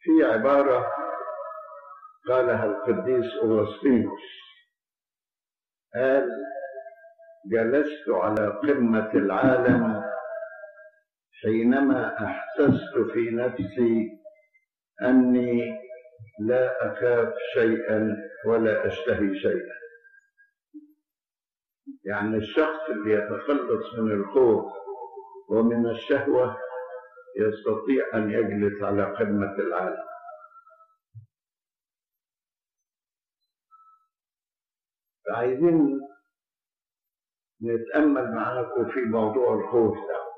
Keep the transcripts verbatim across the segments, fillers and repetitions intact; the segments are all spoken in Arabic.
في عبارة قالها القديس أغسطينوس، قال: جلست على قمة العالم حينما أحسست في نفسي أني لا أخاف شيئا ولا أشتهي شيئا. يعني الشخص اللي يتخلص من الخوف ومن الشهوة يستطيع أن يجلس على قمة العالم. عايزين نتأمل معاكم في موضوع الخوف ده.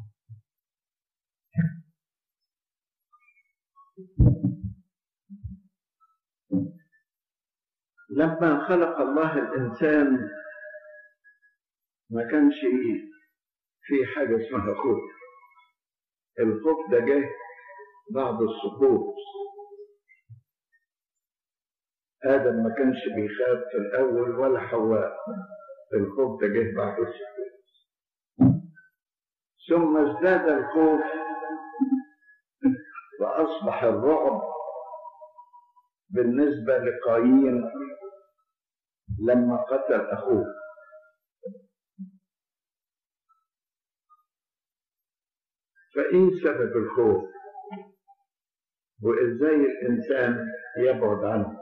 لما خلق الله الإنسان ما كانش في حاجة اسمها خوف. الخوف ده جه بعد السقوط. آدم ما كانش بيخاف في الأول ولا حواء. الخوف ده جه بعد السقوط. ثم ازداد الخوف وأصبح الرعب بالنسبة لقايين لما قتل أخوه. فإيه سبب الخوف؟ وإزاي الإنسان يبعد عنه؟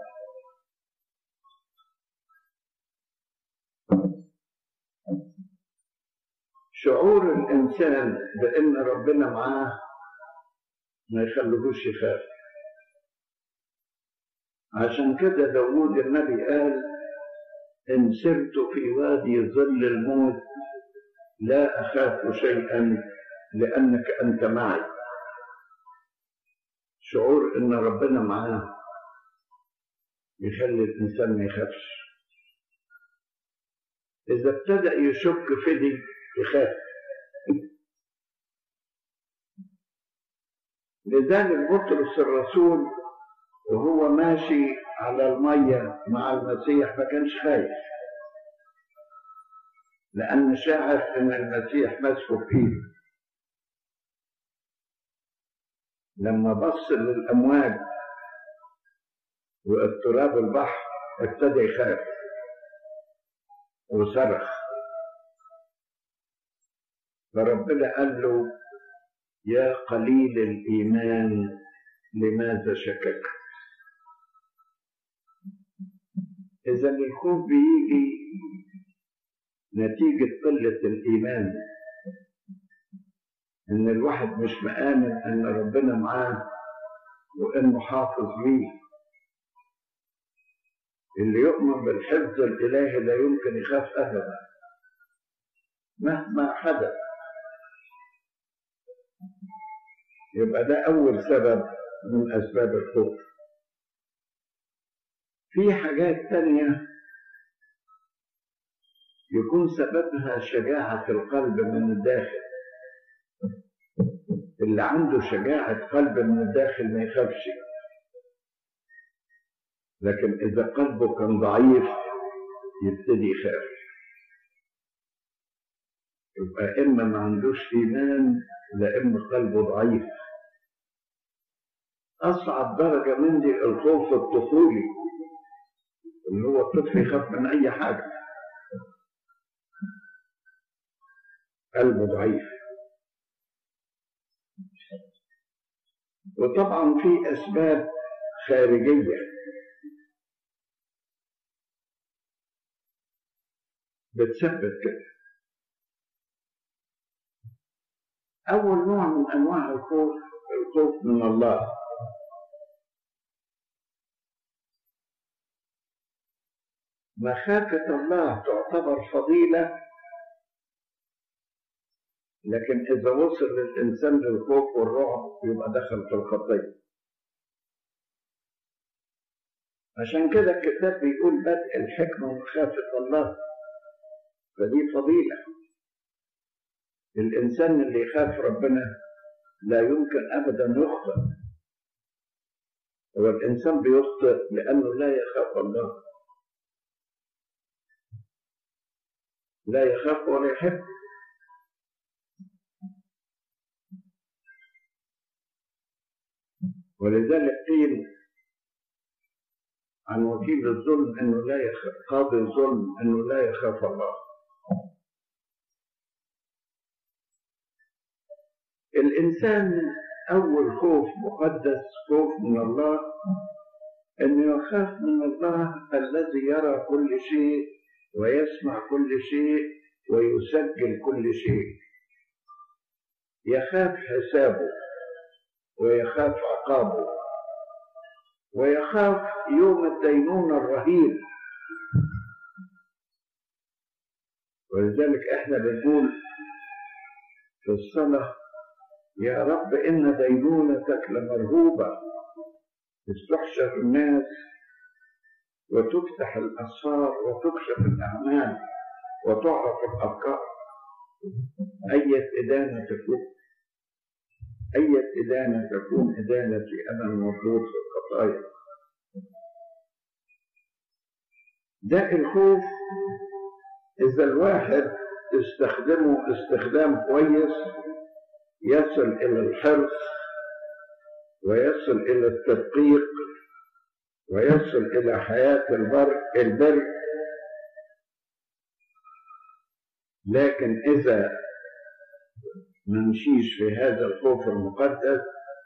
شعور الإنسان بأن ربنا معاه ما يخليهوش يخاف. عشان كده داوود النبي قال: إن سرت في وادي ظل الموت لا أخاف شيئا لأنك أنت معي. شعور إن ربنا معاه يخلي الإنسان ما يخافش. إذا ابتدأ يشك في دي يخاف. لذلك بطرس الرسول وهو ماشي على المية مع المسيح ما كانش خايف، لأن شاعر إن المسيح ماسكه في إيده. لما بص للأمواج واضطراب البحر ابتدى يخاف وصرخ. فربنا قال له: يا قليل الإيمان لماذا شككت؟ إذا الخوف بيجي نتيجة قلة الإيمان، إن الواحد مش مآمن إن ربنا معاه وإنه حافظ ليه. اللي يؤمن بالحفظ الإلهي لا يمكن يخاف أبدا مهما حدث. يبقى ده أول سبب من أسباب الخوف. في حاجات تانية يكون سببها شجاعة القلب من الداخل. اللي عنده شجاعة قلب من الداخل ما يخافش. لكن إذا قلبه كان ضعيف يبتدي يخاف. يبقى إما ما عندوش إيمان لا إما قلبه ضعيف. أصعب درجة من دي الخوف الطفولي، اللي هو الطفل يخاف من أي حاجة، قلبه ضعيف. وطبعا في أسباب خارجية بتثبت كده. أول نوع من أنواع الخوف الخوف من الله. مخافة الله تعتبر فضيلة، لكن إذا وصل للإنسان للخوف والرعب يبقى دخل في الخطية. عشان كده الكتاب بيقول: بدء الحكمة مخافة الله. فدي فضيلة. الإنسان اللي يخاف ربنا لا يمكن أبدا يخطئ. هو الإنسان بيخطئ لأنه لا يخاف الله، لا يخاف ولا يحب. ولذلك قيل عن وكيل الظلم انه لا يخاف، قاضي الظلم انه لا يخاف الله. الانسان اول خوف مقدس خوف من الله، انه يخاف من الله الذي يرى كل شيء ويسمع كل شيء ويسجل كل شيء. يخاف حسابه ويخاف عقابه ويخاف يوم الدينونة الرهيب. ولذلك احنا بنقول في الصلاة: يا رب إن دينونتك لمرهوبة، تحشر الناس وتفتح الأسرار وتكشف الأعمال وتعرف الأفكار. أية إدانة تكون أية إدانة تكون إدانتي أنا المفروض في الخطايا. ده الخوف إذا الواحد استخدمه استخدام كويس يصل إلى الحرص ويصل إلى التدقيق ويصل إلى حياة البر البر. لكن إذا ما مشيش في هذا الخوف المقدس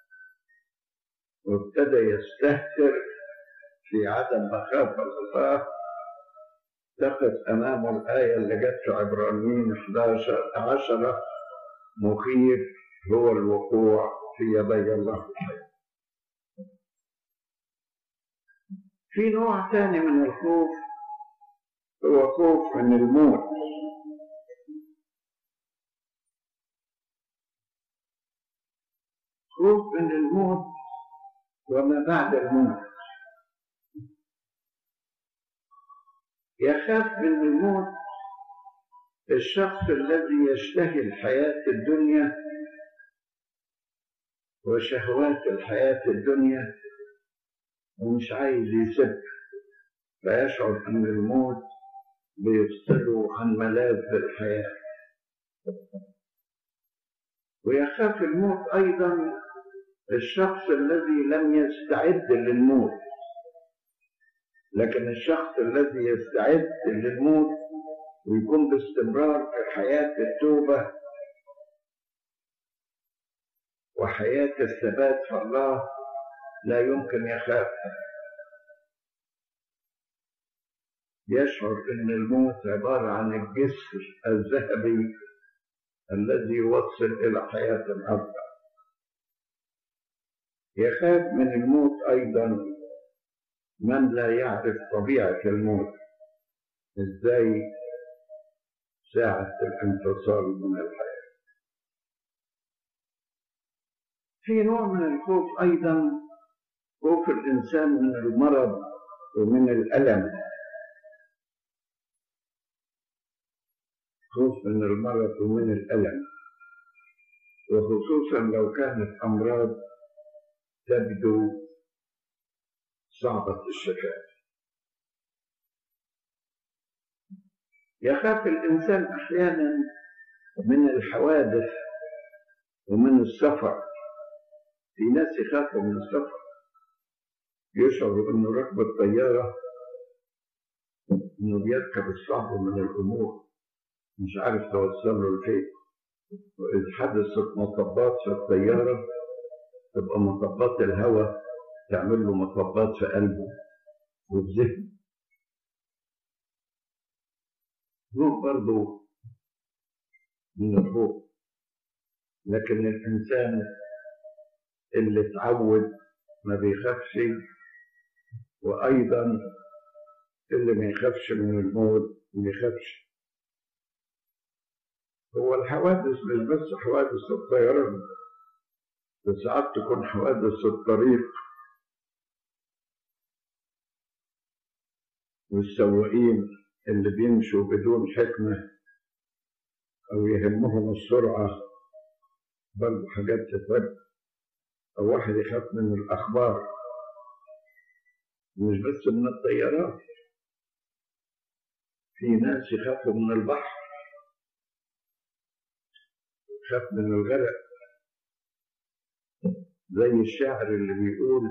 وابتدى يستهتر في عدم مخافة الله، تقف أمامه الآية اللي جت في عبرانيين أحد عشر: مخيف هو الوقوع في يدي الله. في نوع ثاني من الخوف هو خوف من الموت. خوف من الموت وما بعد الموت. يخاف من الموت الشخص الذي يشتهي الحياة الدنيا وشهوات الحياة الدنيا ومش عايز يسيبها، فيشعر أن الموت بيفصله عن ملاذ الحياة. ويخاف الموت أيضا الشخص الذي لم يستعد للموت. لكن الشخص الذي يستعد للموت ويكون باستمرار في حياة التوبة وحياة الثبات في الله لا يمكن يخاف. يشعر أن الموت عبارة عن الجسر الذهبي الذي يوصل إلى حياة أفضل. يخاف من الموت أيضا من لا يعرف طبيعة الموت، إزاي ساعة الانفصال من الحياة. في نوع من الخوف أيضا خوف الإنسان من المرض ومن الألم. خوف من المرض ومن الألم، وخصوصا لو كانت أمراض تبدو صعبة الشفاء. يخاف الإنسان أحيانا من الحوادث ومن السفر. في ناس يخافوا من السفر، يشعروا أنه ركب الطيارة أنه بيركب الصعب من الأمور، مش عارف توصله لفين. وإذا حدثت مطبات في الطيارة تبقى مطبات الهواء تعمل له مطبات في قلبه وفي ذهنه. هو برضه من الخوف. لكن الإنسان اللي اتعود ما بيخافش، وأيضا اللي ما يخافش من الموت ما يخافش. هو الحوادث مش بس حوادث الطيران، ساعات تكون حوادث الطريق والسواقين اللي بيمشوا بدون حكمة أو يهمهم السرعة، برضه حاجات تتوجه. أو واحد يخاف من الأخبار، مش بس من الطيارات. في ناس يخافوا من البحر، يخاف من الغرق. زي الشاعر اللي بيقول: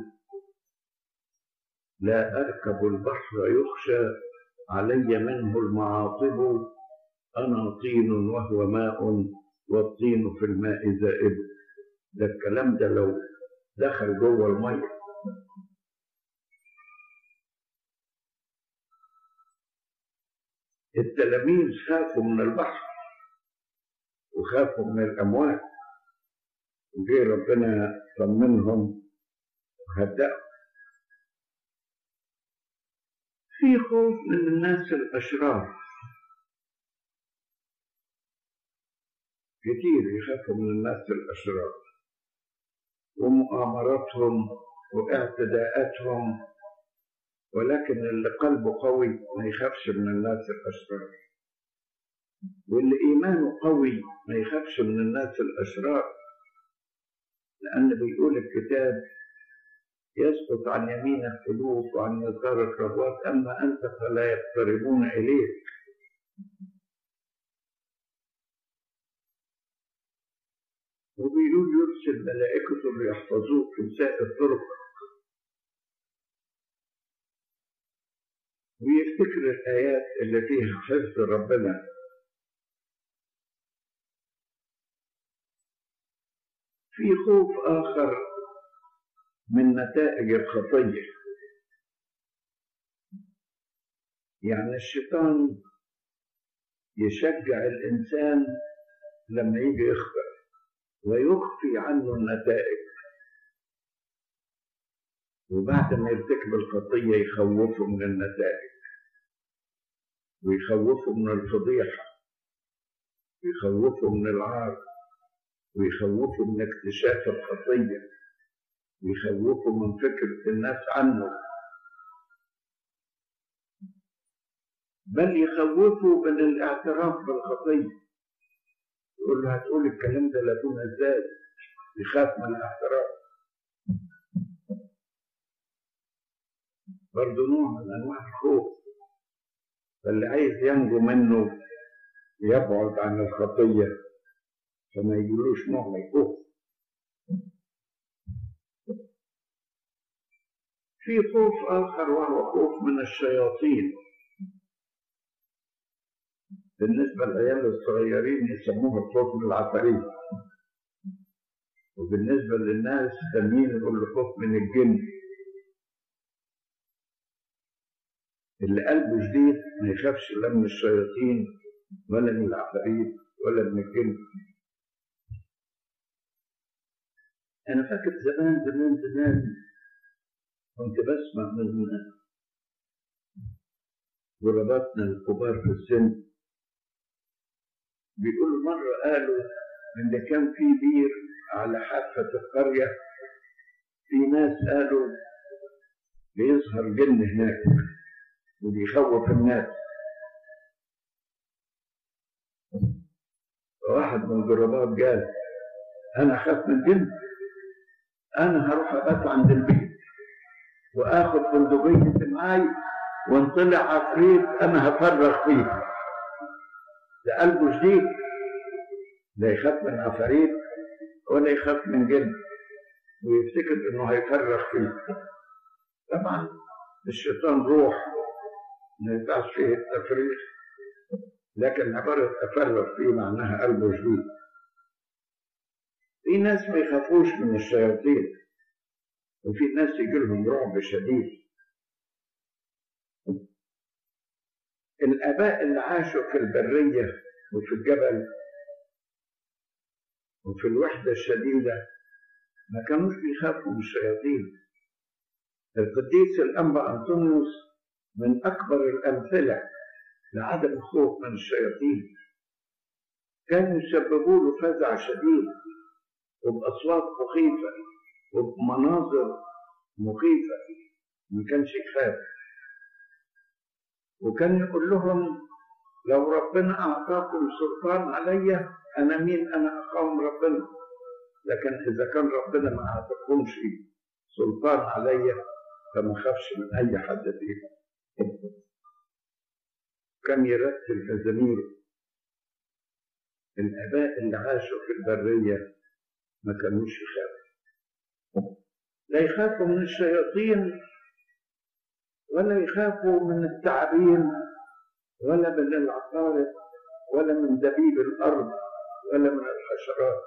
لا أركب البحر يخشى علي منه المعاطب، أنا طين وهو ماء والطين في الماء ذائب. ده الكلام ده لو دخل جوه المية. التلاميذ خافوا من البحر وخافوا من الأمواج، وجه ربنا طمنهم وهدأهم. في خوف من الناس الأشرار، كتير يخافوا من الناس الأشرار ومؤامراتهم واعتداءاتهم، ولكن اللي قلبه قوي ما يخافش من الناس الأشرار، واللي إيمانه قوي ما يخافش من الناس الأشرار، لأن بيقول الكتاب: يسقط عن يمينك ألوف وعن يسارك ربوات، أما أنت فلا يقتربون إليك. وبيقول: يرسل ملائكته ليحفظوك في سائر طرقك. ويفتكر الآيات اللي فيها حفظ ربنا. في خوف آخر من نتائج الخطية، يعني الشيطان يشجع الإنسان لما يجي يخطئ ويخفي عنه النتائج، وبعد ما يرتكب الخطية يخوفه من النتائج، ويخوفه من الفضيحة، ويخوفه من العار، ويخوفه من اكتشاف الخطية، ويخوفه من فكرة الناس عنه، بل يخوفه من الاعتراف بالخطية. يقول له: هتقول الكلام ده لابونا ازاي؟ يخاف من الاعتراف. برضه نوع من انواع الخوف، فاللي عايز ينجو منه يبعد عن الخطية فما يجيلوش نوع من الخوف. في خوف آخر وهو خوف من الشياطين. بالنسبة للعيال الصغيرين يسموه الخوف من العفاريت، وبالنسبة للناس التانيين يقول له خوف من الجن. اللي قلبه جديد ما يخافش لا من الشياطين ولا من العفاريت ولا من الجن. أنا فاكر زمان زمان زمان كنت بسمع من غرباتنا الكبار في السن بيقولوا مرة قالوا إن كان في بير على حافة القرية، في ناس قالوا بيظهر جن هناك وبيخوف الناس. واحد من الغرباء قال: أنا أخاف من الجن، أنا هروح أبات عند البيت وآخد بندقيتي معاي وإن طلع عفريت أنا هفرغ فيه. ده قلبه جديد، لا يخاف من عفاريت ولا يخاف من جن، ويفتكر إنه هيفرغ فيه. طبعا الشيطان روح ما ينفعش فيه التفريغ، لكن عبارة أفرغ فيه معناها قلبه جديد. في ناس ما يخافوش من الشياطين، وفي ناس يجي لهم رعب شديد. الآباء اللي عاشوا في البرية وفي الجبل وفي الوحدة الشديدة ما كانوش بيخافوا من الشياطين. القديس الأنبا أنطونيوس من أكبر الأمثلة لعدم الخوف من الشياطين. كانوا يسببوا له فزع شديد وبأصوات مخيفة وبمناظر مخيفة، ما كانش يخاف. وكان يقول لهم: لو ربنا أعطاكم سلطان علي أنا مين أنا أقاوم ربنا، لكن إذا كان ربنا ما أعطاكمش سلطان علي فما خافش من أي حد فيكم. كان يرتل مزامير. الآباء اللي عاشوا في البرية ما كانوش يخافوا. لا يخافوا من الشياطين ولا يخافوا من التعابين ولا من العقارب ولا من دبيب الأرض ولا من الحشرات.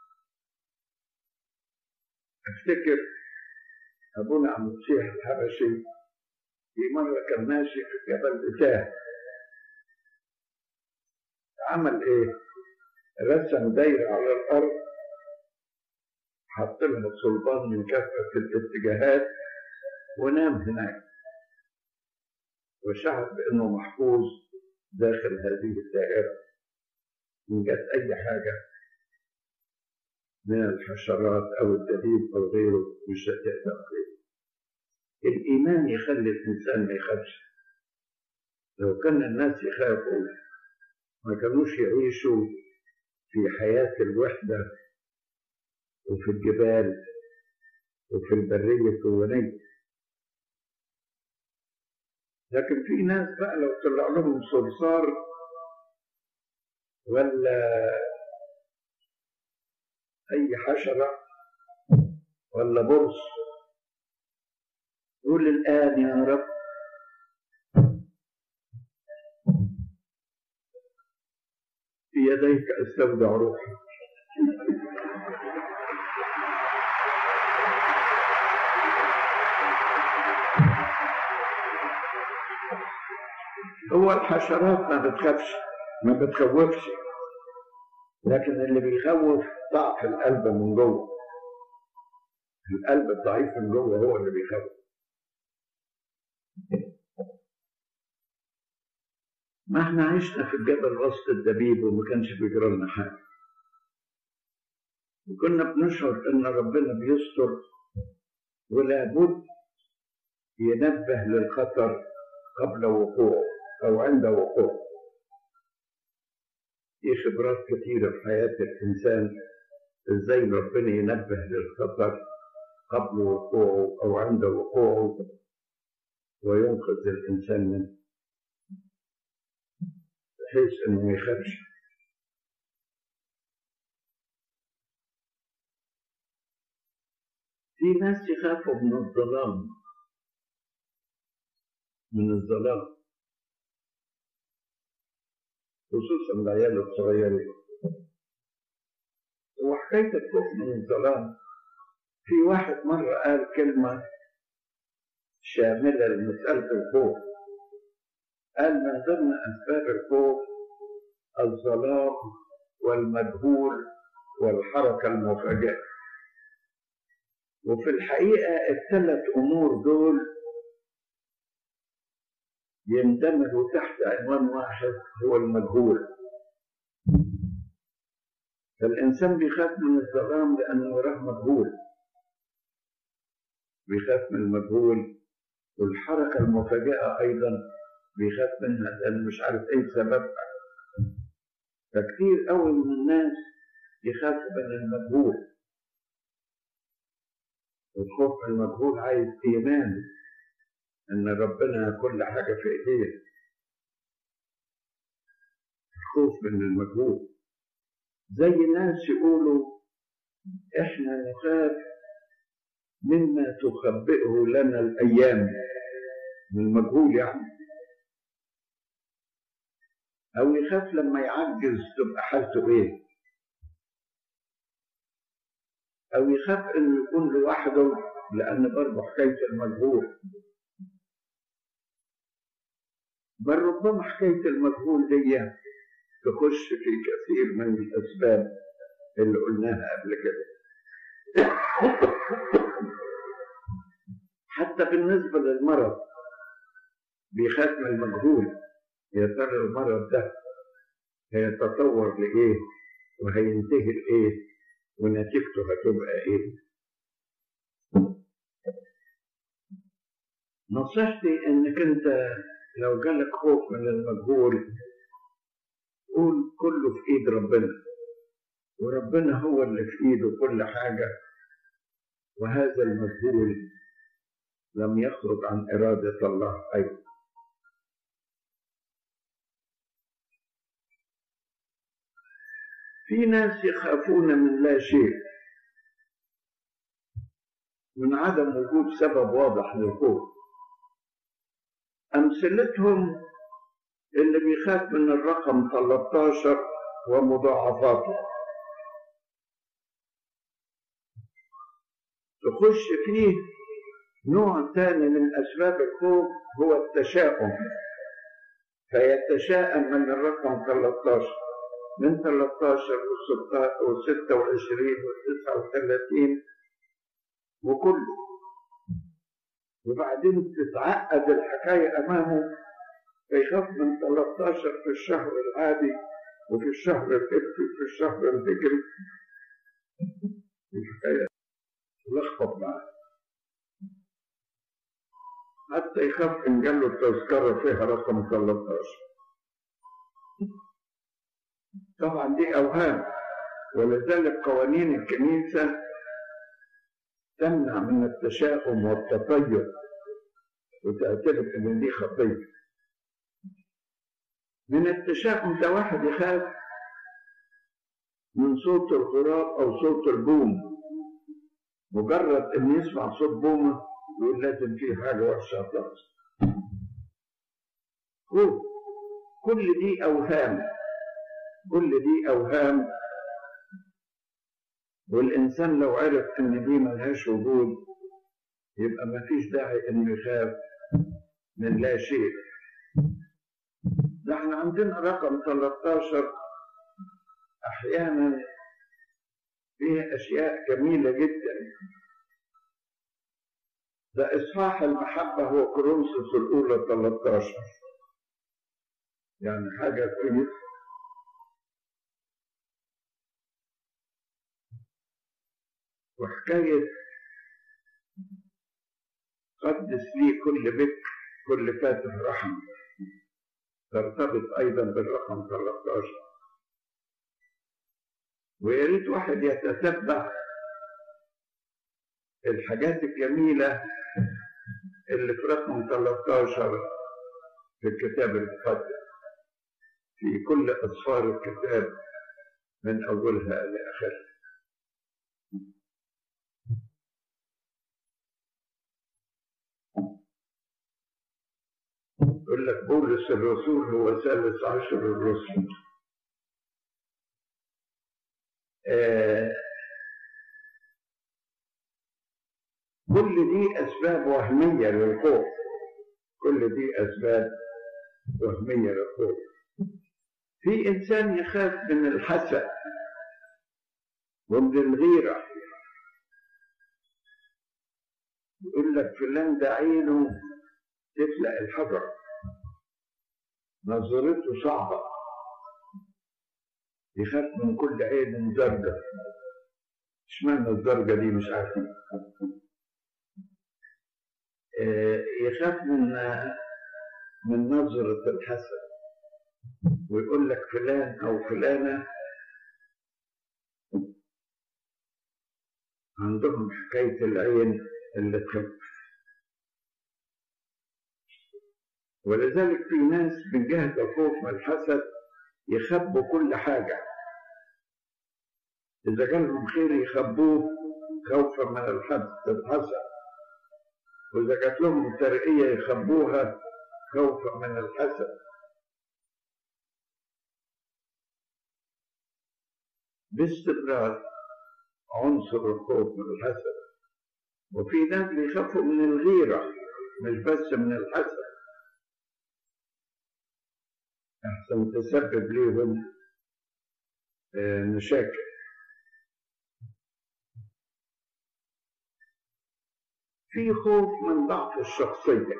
أفتكر أبونا عم المسيح الحبشي في مرة كان ماشي في جبل إتاه، عمل إيه؟ رسم دايرة على الأرض، حط لها صلبان من كافة الاتجاهات ونام هناك، وشعر بأنه محفوظ داخل هذه الدائرة. إن جت أي حاجة من الحشرات أو الدبيب أو غيره مش هتقدر عليه. الإيمان يخلي الإنسان ما يخافش. لو كان الناس يخافوا ما كانوش يعيشوا في حياة الوحدة وفي الجبال وفي البرية الكونية. لكن في ناس بقى لو طلع لهم صرصار ولا أي حشرة ولا برص قول الآن يا رب في يديك أستودع روحي. هو الحشرات ما بتخافش ما بتخوفش، لكن اللي بيخوف ضعف القلب من جوه. القلب الضعيف من جوه هو اللي بيخوف. ما احنا عشنا في الجبل وسط الدبيب وما كانش بيجرى لنا حاجه، وكنا بنشعر ان ربنا بيستر، ولابد ينبه للخطر قبل وقوعه او عند وقوعه. في خبرات كثيره في حياه الانسان ازاي ربنا ينبه للخطر قبل وقوعه او عند وقوعه وينقذ الانسان منه بحيث انه ما يخافش. في ناس يخافوا من الظلام من الظلام خصوصا العيال الصغيرين. وحكاية الخوف من الظلام، في واحد مرة قال كلمة شاملة لمسألة الخوف. قال من ضمن أسباب الخوف الظلام والمجهول والحركة المفاجئة. وفي الحقيقة الثلاث أمور دول يندمجوا تحت عنوان واحد هو المجهول. فالإنسان بيخاف من الظلام لأنه وراه مجهول، بيخاف من المجهول. والحركة المفاجئة أيضا بيخاف منها لأنه مش عارف إيه سببها. فكتير قوي من الناس يخافوا من المجهول. والخوف من المجهول عايز إيمان إن ربنا كل حاجة في إيديه. الخوف من المجهول زي ناس يقولوا إحنا نخاف مما تخبئه لنا الأيام، من المجهول يعني. أو يخاف لما يعجز تبقى حالته إيه، أو يخاف إنه يكون لوحده لأن برضه حكاية المجهول. بل ربما حكاية المجهول دي تخش في كثير من الأسباب اللي قلناها قبل كده. حتى بالنسبة للمرض بيخاف من المجهول. يا ترى المرض ده هيتطور لإيه وهينتهي لإيه ونتيجته هتبقى إيه. نصيحتي إنك أنت لو جالك خوف من المجهول قول كله في إيد ربنا، وربنا هو اللي في إيده كل حاجة، وهذا المجهول لم يخرج عن إرادة الله أيضا. في ناس يخافون من لا شيء. من عدم وجود سبب واضح للخوف. أمثلتهم اللي بيخاف من الرقم ثلاثة عشر ومضاعفاته، تخش فيه نوع ثاني من أسباب الخوف هو التشاؤم، فيتشاءم من الرقم ثلاثة عشر، من ثلاثة عشر وستة وعشرين وتسعة وثلاثين وكله، وبعدين تتعقد الحكاية أمامه فيخاف من ثلاثة عشر في الشهر العادي وفي الشهر القبطي وفي الشهر الهجري، الحكاية تلخبط معاه، حتى يخاف إن جاله التذكرة فيها رقم ثلاثة عشر. طبعا دي أوهام، ولذلك قوانين الكنيسة تمنع من التشاؤم والتطير وتعتبر إن دي خطية. من التشاؤم ده واحد يخاف من صوت الغراب أو صوت البوم، مجرد إن يسمع صوت بومة يقول لازم فيه حاجة وحشة هتحصل. كل دي أوهام، كل دي أوهام، والإنسان لو عرف إن دي ملهاش وجود يبقى مفيش داعي إنه يخاف من لا شيء. ده احنا عندنا رقم ثلاثة عشر أحيانا فيه أشياء جميلة جدا. ده إصحاح المحبة هو كورنثوس الأولى ثلاثة عشر، يعني حاجة كويسة. وحكاية قدس لي كل بكر كل فاتح رحم ترتبط أيضا بالرقم ثلاثة عشر. ويا ريت واحد يتتبع الحاجات الجميلة اللي في رقم ثلاثة عشر في الكتاب المقدس، في كل أسفار الكتاب من أولها لآخرها. يقول لك بولس الرسول هو ثالث عشر الرسل. آه كل دي أسباب وهمية للخوف، كل دي أسباب وهمية للخوف. في إنسان يخاف من الحسد ومن الغيرة، يقول لك فلان ده عينه تفلق الحجر، نظرته صعبة، يخاف من كل عين زرقاء. اشمعنى الزرقاء دي مش عارفين. آه يخاف من من نظرة الحسد، ويقول لك فلان أو فلانة عندهم حكاية العين اللي تخف. ولذلك في ناس من جهة الخوف من الحسد يخبوا كل حاجة، إذا كان لهم خير يخبوه خوفا من الحسد، وإذا كانت لهم ترقية يخبوها خوفا من الحسد. باستمرار عنصر الخوف من الحسد. وفي ناس بيخافوا من الغيرة مش بس من الحسد، أحسن تسبب لهم مشاكل. في خوف من ضعف الشخصية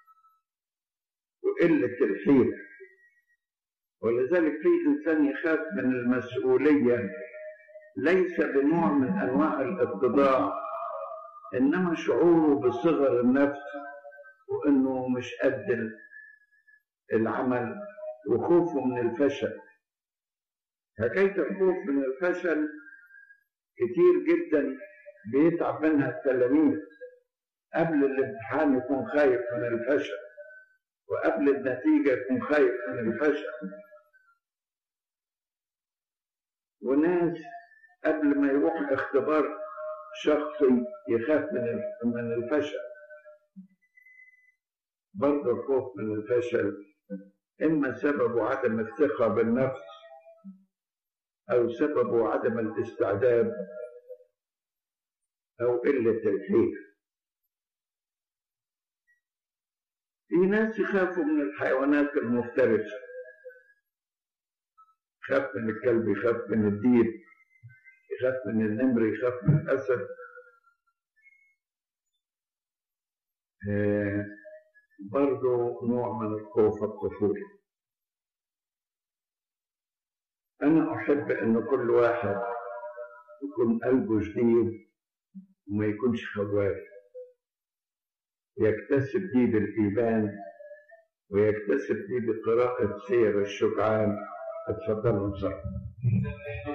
وقلة الحيلة، ولذلك في إنسان يخاف من المسؤولية ليس بنوع من أنواع الاتضاع، إنما شعوره بصغر النفس وإنه مش قد العمل، وخوفه من الفشل. حكاية الخوف من الفشل كتير جدا بيتعب منها التلاميذ. قبل الامتحان يكون خايف من الفشل، وقبل النتيجة يكون خايف من الفشل. وناس قبل ما يروح اختبار شخصي يخاف من من الفشل. برضه الخوف من الفشل إما سببه عدم الثقة بالنفس أو سببه عدم الاستعداد أو قلة الخير. في ناس يخافوا من الحيوانات المفترسة، يخاف من الكلب، يخاف من الديب، يخاف من النمر، يخاف من الأسد. آه برضو نوع من الخوف الطفولي. أنا أحب أن كل واحد يكون قلبه جديد وما يكونش خواف، يكتسب دي بالإيمان ويكتسب دي بقراءة سير الشجعان. اتفضلوا بصراحة.